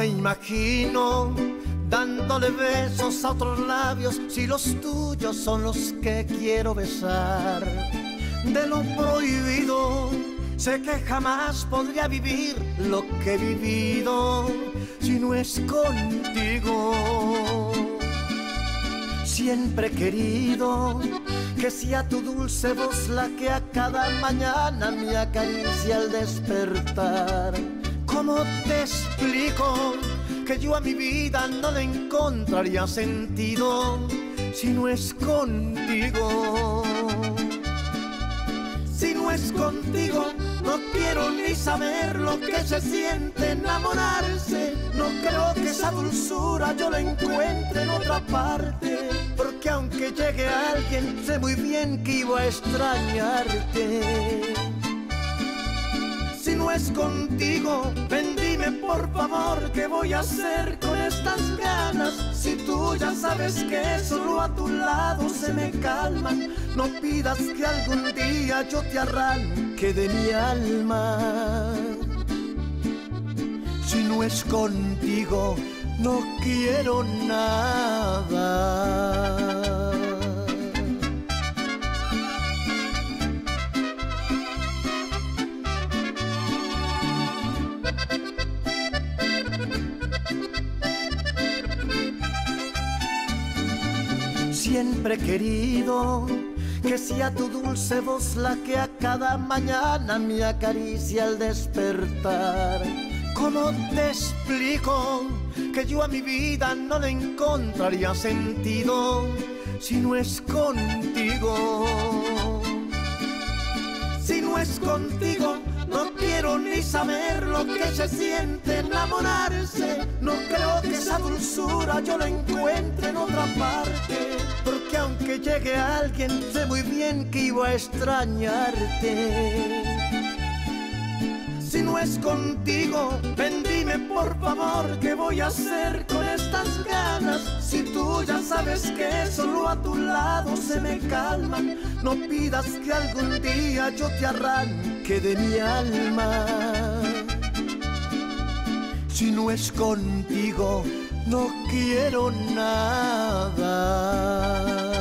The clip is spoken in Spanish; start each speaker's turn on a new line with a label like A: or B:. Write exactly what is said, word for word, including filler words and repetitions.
A: me imagino dándole besos a otros labios si los tuyos son los que quiero besar. De lo prohibido sé que jamás podría vivir lo que he vivido si no es contigo. Siempre he querido que sea tu dulce voz la que a cada mañana me acaricia al despertar. ¿Cómo te explico que yo a mi vida no le encontraría sentido si no es contigo? Si no es contigo, no quiero ni saber lo que se siente enamorarse. No creo que esa dulzura yo la encuentre en otra parte, porque aunque llegue alguien, sé muy bien que iba a extrañarte. Si no es contigo, ven dime por favor qué voy a hacer con estas ganas. Si tú ya sabes que solo a tu lado se me calman, no pidas que algún día yo te arranque de mi alma. Si no es contigo, no quiero nada. Siempre he querido que sea tu dulce voz la que a cada mañana me acaricia al despertar. ¿Cómo te explico que yo a mi vida no le encontraría sentido si no es contigo? Si no es contigo, no quiero ni saber lo que se siente enamorarse. No creo que esa dulzura yo la encuentre en otra parte, porque aunque llegue alguien, sé muy bien que iba a extrañarte. Si no es contigo, ven dime por favor qué voy a hacer con estas ganas. Si tú ya sabes que solo a tu lado se me calman, no pidas que algún día yo te arranque de mi alma. Si no es contigo, no quiero nada.